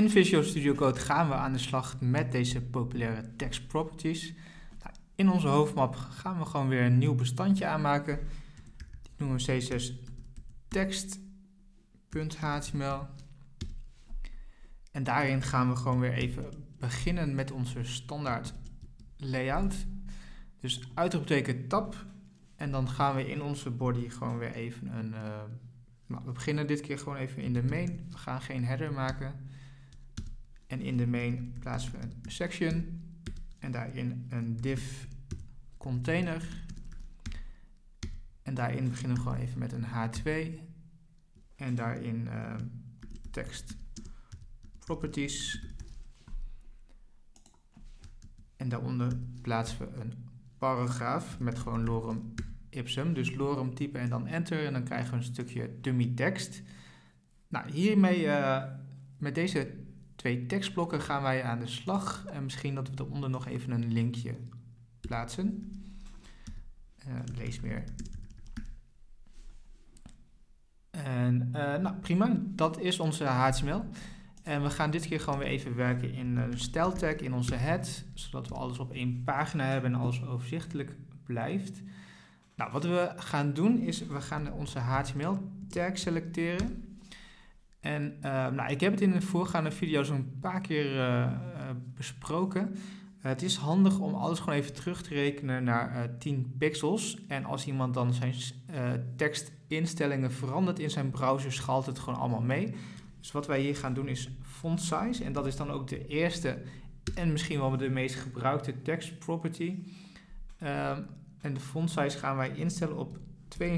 In Visual Studio Code gaan we aan de slag met deze populaire text properties. Nou, in onze hoofdmap gaan we gewoon weer een nieuw bestandje aanmaken. Die noemen we CSS text.html. En daarin gaan we gewoon weer even beginnen met onze standaard layout. Dus uitroepteken tab. En dan gaan we in onze body gewoon weer even een... we beginnen dit keer gewoon even in de main. We gaan geen header maken. En in de main plaatsen we een section. En daarin een div container. En daarin beginnen we gewoon even met een h2. En daarin text properties. En daaronder plaatsen we een paragraaf met gewoon lorem ipsum. Dus lorem typen en dan enter. En dan krijgen we een stukje dummy tekst. Nou, hiermee, met deze 2 tekstblokken gaan wij aan de slag. En misschien dat we eronder nog even een linkje plaatsen. Lees meer. En prima, dat is onze HTML. En we gaan dit keer gewoon weer even werken in een stijltag in onze head. Zodat we alles op 1 pagina hebben en alles overzichtelijk blijft. Nou, wat we gaan doen is, we gaan onze HTML tag selecteren. En ik heb het in de voorgaande video's een paar keer besproken. Het is handig om alles gewoon even terug te rekenen naar 10 pixels. En als iemand dan zijn tekstinstellingen verandert in zijn browser, schaalt het gewoon allemaal mee. Dus wat wij hier gaan doen is font size. En dat is dan ook de eerste en misschien wel de meest gebruikte text property. En de font size gaan wij instellen op 62,5%.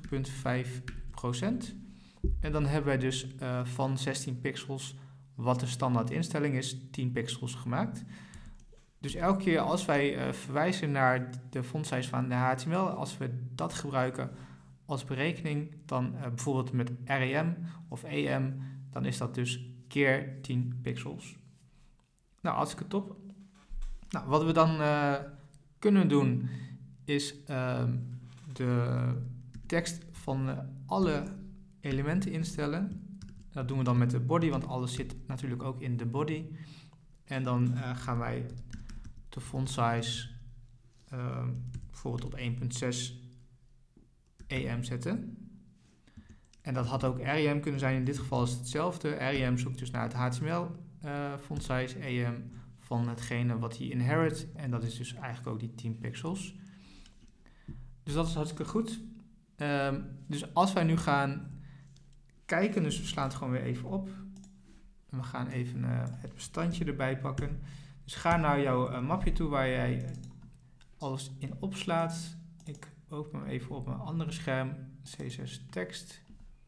En dan hebben wij dus van 16 pixels, wat de standaard instelling is, 10 pixels gemaakt. Dus elke keer als wij verwijzen naar de font size van de HTML, als we dat gebruiken als berekening, dan bijvoorbeeld met rem of em, dan is dat dus keer 10 pixels. Nou, hartstikke top. Nou, wat we dan kunnen doen is de tekst van alle elementen instellen. Dat doen we dan met de body, want alles zit natuurlijk ook in de body. En dan gaan wij de font size bijvoorbeeld op 1.6 em zetten. En dat had ook rem kunnen zijn. In dit geval is het hetzelfde. Rem zoekt dus naar het HTML font size, em van hetgene wat hij inherit. En dat is dus eigenlijk ook die 10 pixels. Dus dat is hartstikke goed. Dus als wij nu gaan kijken, dus we slaan het gewoon weer even op. En we gaan even het bestandje erbij pakken. Dus ga naar jouw mapje toe waar jij alles in opslaat. Ik open hem even op mijn andere scherm. CSS tekst.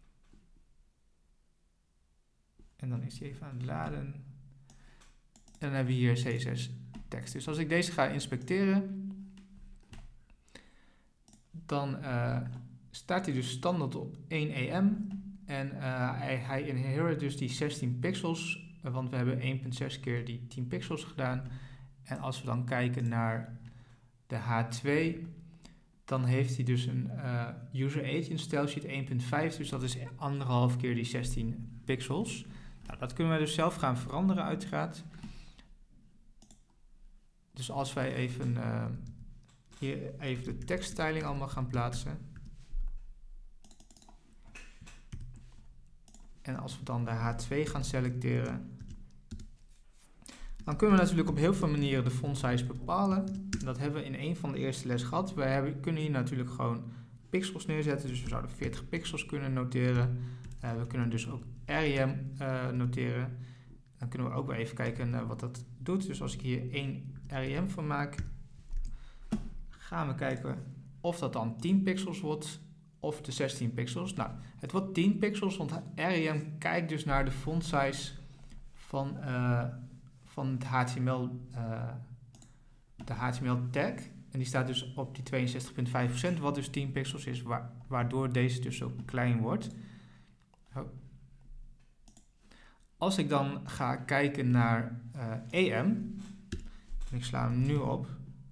En dan is hij even aan het laden. En dan hebben we hier CSS tekst. Dus als ik deze ga inspecteren, dan staat hij dus standaard op 1 em. En hij inherit dus die 16 pixels, want we hebben 1.6 keer die 10 pixels gedaan. En als we dan kijken naar de H2, dan heeft hij dus een user agent stylesheet 1.5, dus dat is 1,5 keer die 16 pixels. Nou, dat kunnen we dus zelf gaan veranderen uiteraard. Dus als wij even hier even de tekststyling allemaal gaan plaatsen. En als we dan de H2 gaan selecteren, dan kunnen we natuurlijk op heel veel manieren de font size bepalen. En dat hebben we in een van de eerste les gehad. Kunnen hier natuurlijk gewoon pixels neerzetten. Dus we zouden 40 pixels kunnen noteren. We kunnen dus ook rem noteren. Dan kunnen we ook weer even kijken wat dat doet. Dus als ik hier 1 rem van maak, gaan we kijken of dat dan 10 pixels wordt of de 16 pixels. Nou, het wordt 10 pixels, want rem kijkt dus naar de font size van het HTML, de HTML tag. En die staat dus op die 62,5%, wat dus 10 pixels is, waardoor deze dus zo klein wordt. Als ik dan ga kijken naar em, en ik sla hem nu op,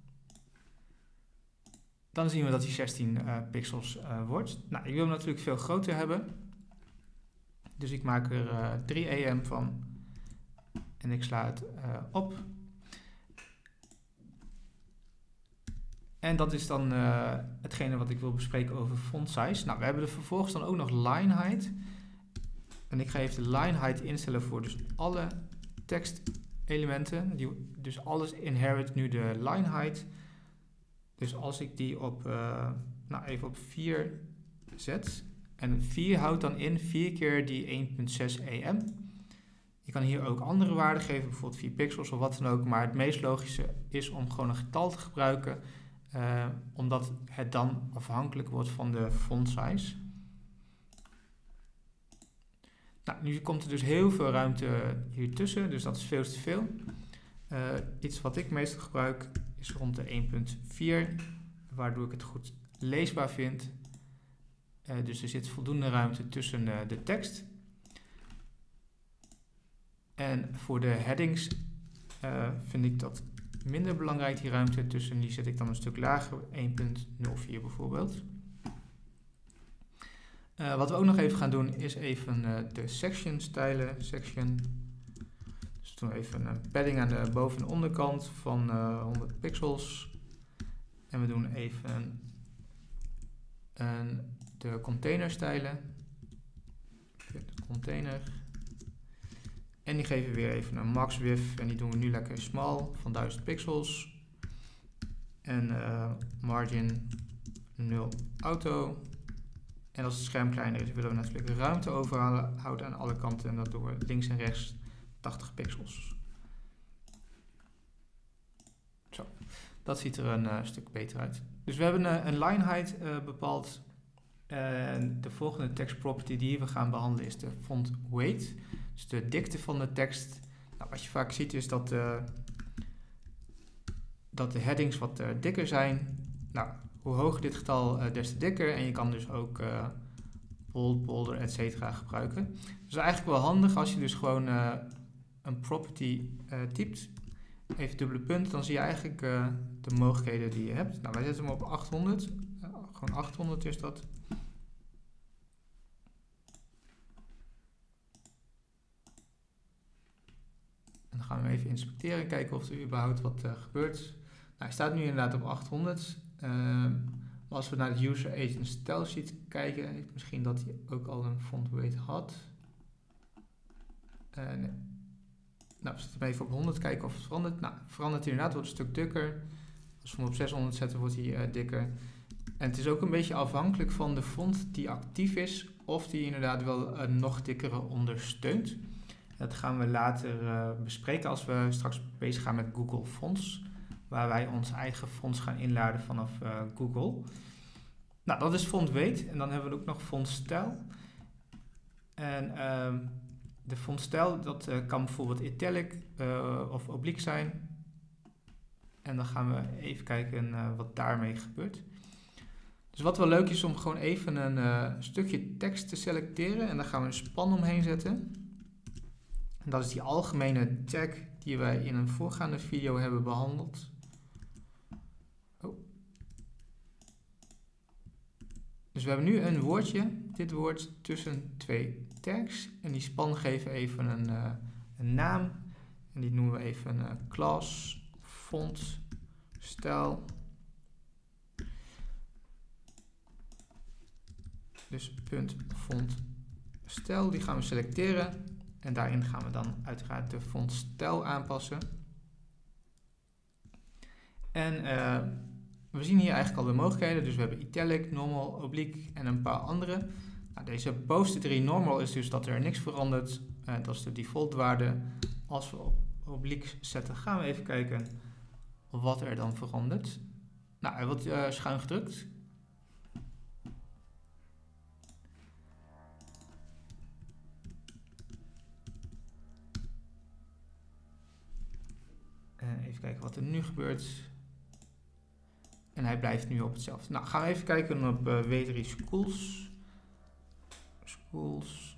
dan zien we dat hij 16 pixels wordt. Nou, ik wil hem natuurlijk veel groter hebben. Dus ik maak er 3 em van. En ik sla het op. En dat is dan hetgene wat ik wil bespreken over font size. Nou, we hebben er vervolgens dan ook nog line height. En ik ga even de line height instellen voor dus alle tekstelementen. Dus alles inherit nu de line height. Dus als ik die op, even op 4 zet. En 4 houdt dan in 4 keer die 1.6 EM. Je kan hier ook andere waarden geven, bijvoorbeeld 4 pixels of wat dan ook. Maar het meest logische is om gewoon een getal te gebruiken. Omdat het dan afhankelijk wordt van de font size. Nou, nu komt er dus heel veel ruimte hier tussen, dus dat is veel te veel. Iets wat ik meestal gebruik is rond de 1.4, waardoor ik het goed leesbaar vind. Dus er zit voldoende ruimte tussen de tekst. En voor de headings vind ik dat minder belangrijk, die ruimte tussen. Die zet ik dan een stuk lager, 1.04 bijvoorbeeld. Wat we ook nog even gaan doen is even de section stijlen. Section. Dus doen we even een padding aan de boven- en onderkant van 100 pixels. En we doen even de container stijlen. De container. En die geven we weer even een max width. En die doen we nu lekker small van 1000 pixels. En margin 0 auto. En als het scherm kleiner is, willen we natuurlijk ruimte overhouden aan alle kanten. En dat doen we links en rechts 80 pixels. Zo, dat ziet er een stuk beter uit. Dus we hebben een line height bepaald. En de volgende text property die we gaan behandelen is de font weight. Dus de dikte van de tekst. Nou, wat je vaak ziet is dat de headings wat dikker zijn. Nou, hoe hoger dit getal, des te dikker. En je kan dus ook bold, bolder, etc. gebruiken. Dus eigenlijk wel handig als je dus gewoon een property typt. Even dubbele punt, dan zie je eigenlijk de mogelijkheden die je hebt. Nou, wij zetten hem op 800. Gewoon 800 is dat. En dan gaan we even inspecteren en kijken of er überhaupt wat gebeurt. Nou, hij staat nu inderdaad op 800. Maar als we naar de user agent style sheet kijken, misschien dat hij ook al een font weight had. Nee. Nou, we zetten hem even op 100, kijken of het verandert. Nou, verandert hij inderdaad, wordt een stuk dikker. Als we hem op 600 zetten, wordt hij dikker. En het is ook een beetje afhankelijk van de font die actief is, of die inderdaad wel een nog dikkere ondersteunt. Dat gaan we later bespreken als we straks bezig gaan met Google Fonts, waar wij onze eigen fonts gaan inladen vanaf Google. Nou, dat is font weight. En dan hebben we ook nog font stijl. En de font stijl, dat kan bijvoorbeeld italic of oblique zijn. En dan gaan we even kijken wat daarmee gebeurt. Dus wat wel leuk is om gewoon even een stukje tekst te selecteren. En daar gaan we een span omheen zetten. En dat is die algemene tag die wij in een voorgaande video hebben behandeld. Oh. Dus we hebben nu een woordje, dit woord, tussen twee tags. En die span geven even een naam. En die noemen we even class, font, stijl. Dus punt font stijl, die gaan we selecteren. En daarin gaan we dan uiteraard de font stijl aanpassen. En we zien hier eigenlijk al de mogelijkheden. Dus we hebben italic, normal, oblique en een paar andere. Nou, deze bovenste 3 normal is dus dat er niks verandert. Dat is de default waarde. Als we op oblique zetten, gaan we even kijken wat er dan verandert. Nou, hij wordt schuin gedrukt. Even kijken wat er nu gebeurt. En hij blijft nu op hetzelfde. Nou, gaan we even kijken op W3 Schools. Schools.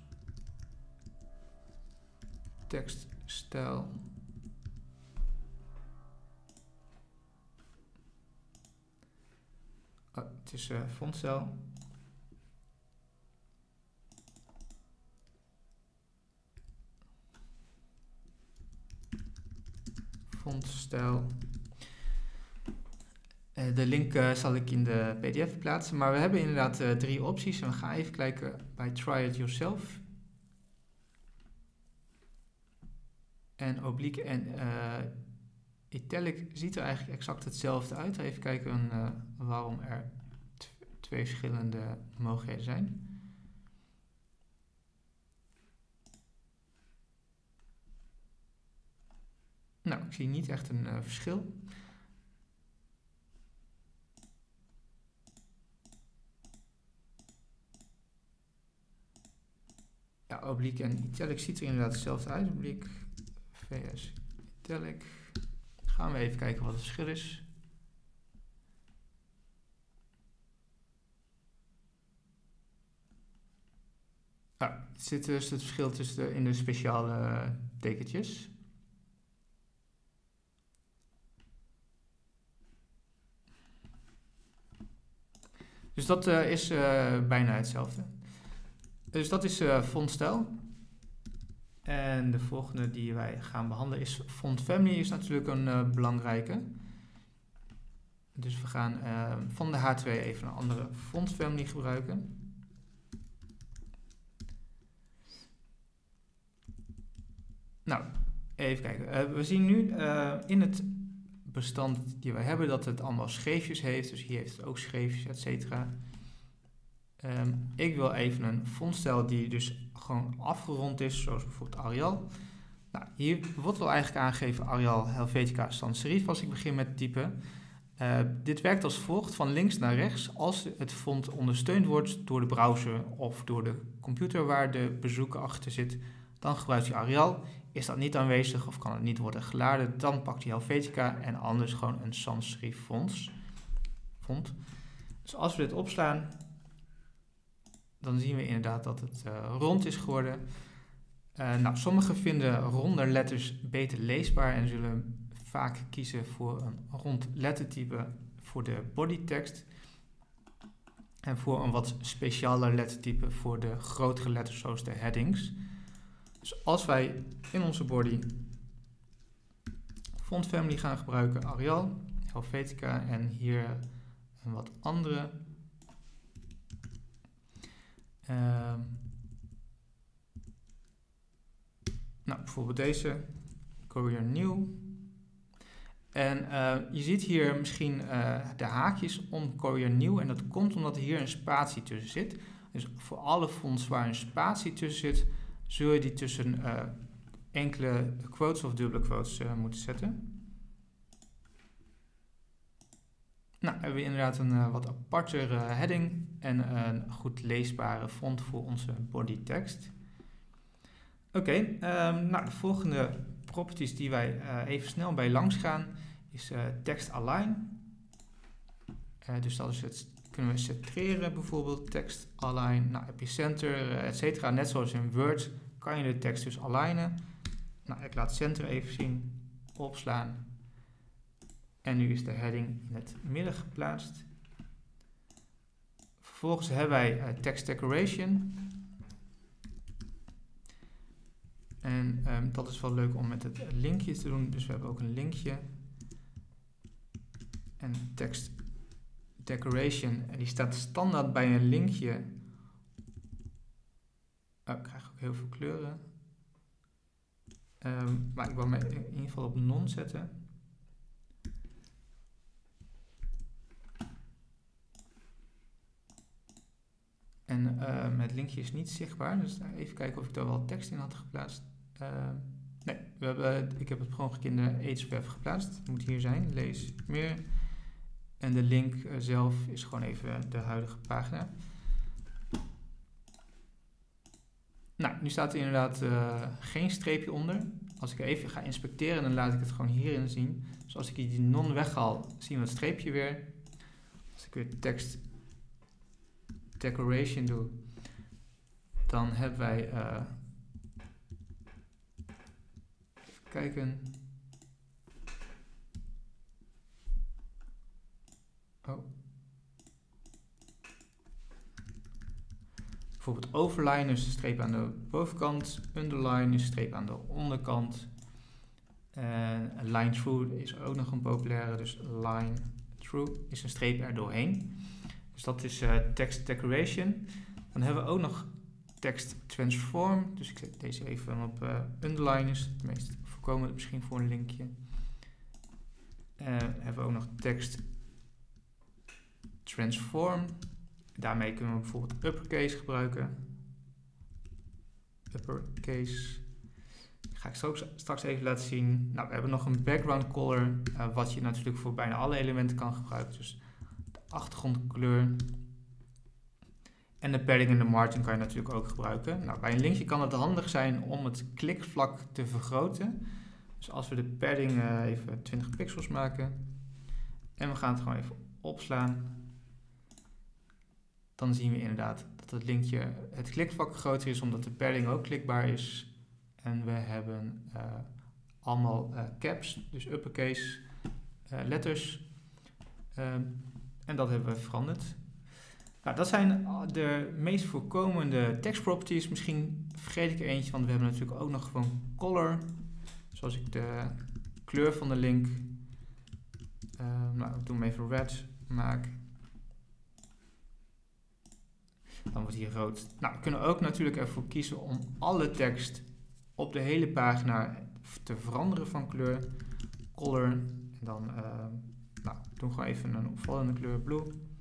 Tekststijl. Oh, het is fontstijl. fontstijl. De link zal ik in de pdf plaatsen, maar we hebben inderdaad 3 opties en we gaan even kijken bij Try It Yourself. En oblique en italic ziet er eigenlijk exact hetzelfde uit. Even kijken waarom er 2 verschillende mogelijkheden zijn. Nou, ik zie niet echt een verschil. Ja, oblique en italic ziet er inderdaad hetzelfde uit. Oblique, VS, italic. Gaan we even kijken wat het verschil is. Het zit dus het verschil tussen in de speciale tekentjes. Dus dat is bijna hetzelfde. Dus dat is fontstijl. En de volgende die wij gaan behandelen is font family, is natuurlijk een belangrijke. Dus we gaan van de H2 even een andere font family gebruiken. Nou, even kijken. We zien nu in het bestand die wij hebben dat het allemaal schreefjes heeft. Dus hier heeft het ook schreefjes, etc. Ik wil even een fontstijl die dus gewoon afgerond is, zoals bijvoorbeeld Arial. Nou, hier wordt wel eigenlijk aangegeven Arial Helvetica sans serif als ik begin met typen. Dit werkt als volgt van links naar rechts. Als het font ondersteund wordt door de browser of door de computer waar de bezoeker achter zit, dan gebruikt hij Arial. Is dat niet aanwezig of kan het niet worden geladen, dan pakt hij Helvetica en anders gewoon een sans serif font. Dus als we dit opslaan, dan zien we inderdaad dat het rond is geworden. Nou, sommigen vinden ronde letters beter leesbaar en zullen vaak kiezen voor een rond lettertype voor de bodytekst. En voor een wat specialer lettertype voor de grotere letters zoals de headings. Dus als wij in onze body font family gaan gebruiken, Arial, Helvetica en hier een wat andere. Nou, bijvoorbeeld deze, Courier New. En je ziet hier misschien de haakjes om Courier New en dat komt omdat hier een spatie tussen zit. Dus voor alle fonts waar een spatie tussen zit, zul je die tussen enkele quotes of dubbele quotes moeten zetten. Nou, hebben we inderdaad een wat apartere heading en een goed leesbare font voor onze bodytekst. Oké, nou de volgende properties die wij even snel bij langs gaan is text align. Dus dat is het, kunnen we centreren bijvoorbeeld, text align, nou, epicenter, etc. Net zoals in Word kan je de tekst dus alignen. Nou, ik laat center even zien, opslaan. En nu is de heading in het midden geplaatst. Vervolgens hebben wij text decoration. En dat is wel leuk om met het linkje te doen. Dus we hebben ook een linkje. En text decoration. En die staat standaard bij een linkje. Oh, ik krijg ook heel veel kleuren. Maar ik wil me in ieder geval op non zetten. En het linkje is niet zichtbaar. Dus even kijken of ik daar wel tekst in had geplaatst. Nee, ik heb het per ongeluk in de Href geplaatst. Het moet hier zijn, lees meer. En de link zelf is gewoon even de huidige pagina. Nou, nu staat er inderdaad geen streepje onder. Als ik even ga inspecteren, dan laat ik het gewoon hierin zien. Dus als ik die non weghaal, zien we het streepje weer. Als ik weer tekst decoration doe, dan hebben wij even kijken. Oh. Bijvoorbeeld overline is een streep aan de bovenkant, underline is een streep aan de onderkant. Line through is ook nog een populaire, dus line through is een streep er doorheen. Dus dat is text decoration. Dan hebben we ook nog text transform. Dus ik zet deze even op underline, is het meest voorkomend misschien voor een linkje. Hebben we ook nog text transform. Daarmee kunnen we bijvoorbeeld uppercase gebruiken. Uppercase. Ga ik straks even laten zien. Nou, we hebben nog een background color, wat je natuurlijk voor bijna alle elementen kan gebruiken. Dus de achtergrondkleur. En de padding en de margin kan je natuurlijk ook gebruiken. Nou, bij een linkje kan het handig zijn om het klikvlak te vergroten. Dus als we de padding even 20 pixels maken en we gaan het gewoon even opslaan, dan zien we inderdaad dat het linkje, het klikvlak groter is omdat de padding ook klikbaar is. En we hebben allemaal caps, dus uppercase letters. En dat hebben we veranderd. Nou, dat zijn de meest voorkomende text properties. Misschien vergeet ik er eentje, want we hebben natuurlijk ook nog gewoon color. Zoals ik de kleur van de link, nou, ik doe hem even red maak. Dan wordt hij rood. Nou, we kunnen ook natuurlijk ervoor kiezen om alle tekst op de hele pagina te veranderen van kleur. Color. En dan nou, doen we gewoon even een opvallende kleur blue.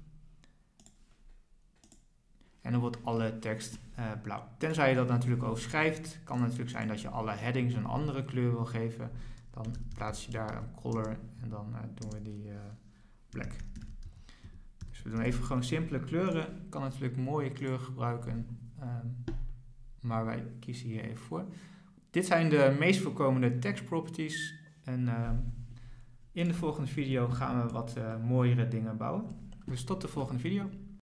En dan wordt alle tekst blauw. Tenzij je dat natuurlijk overschrijft. Kan natuurlijk zijn dat je alle headings een andere kleur wil geven. Dan plaats je daar een color en dan doen we die black. Dus we doen even gewoon simpele kleuren. Je kan natuurlijk mooie kleuren gebruiken. Maar wij kiezen hier even voor. Dit zijn de meest voorkomende text properties. En in de volgende video gaan we wat mooiere dingen bouwen. Dus tot de volgende video.